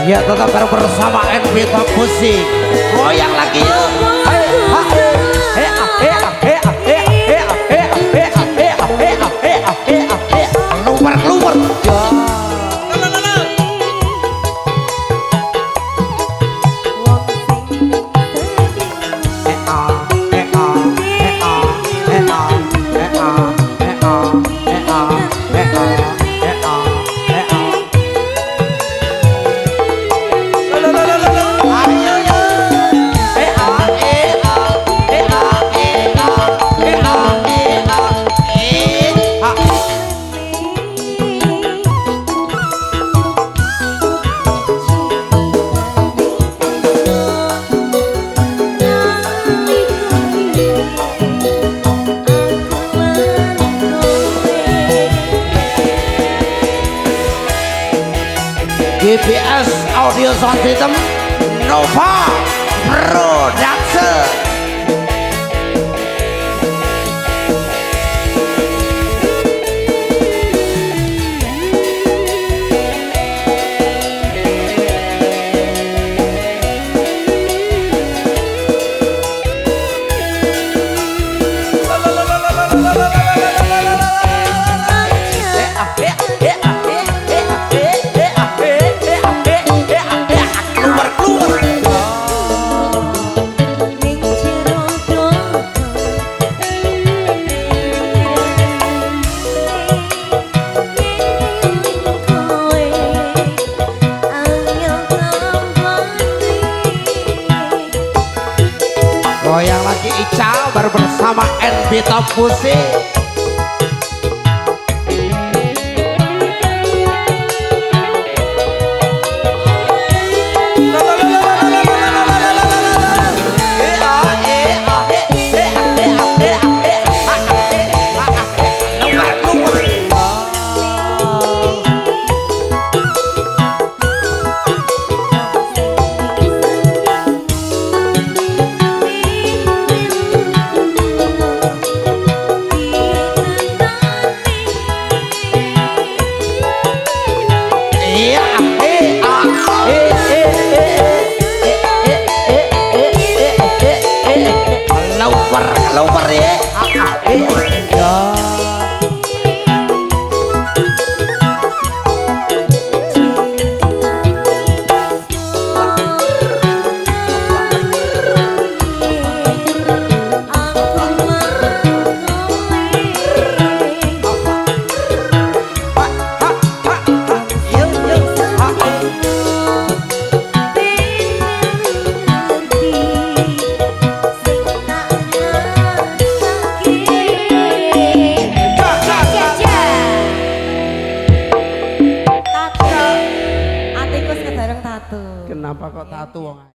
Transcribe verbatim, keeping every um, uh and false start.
Ya tetap bersama N B Top Musik. Goyang lagi yuk. Hey, ha, hey, hey, hey, hey, hey, hey, hey, hey, hey, hey, hey, hey, hey, keluar keluar. G P S Audio Sound System Nova Production. Goyang lagi Ica bersama N B Top Musik. Lover ya, kenapa kok tato wong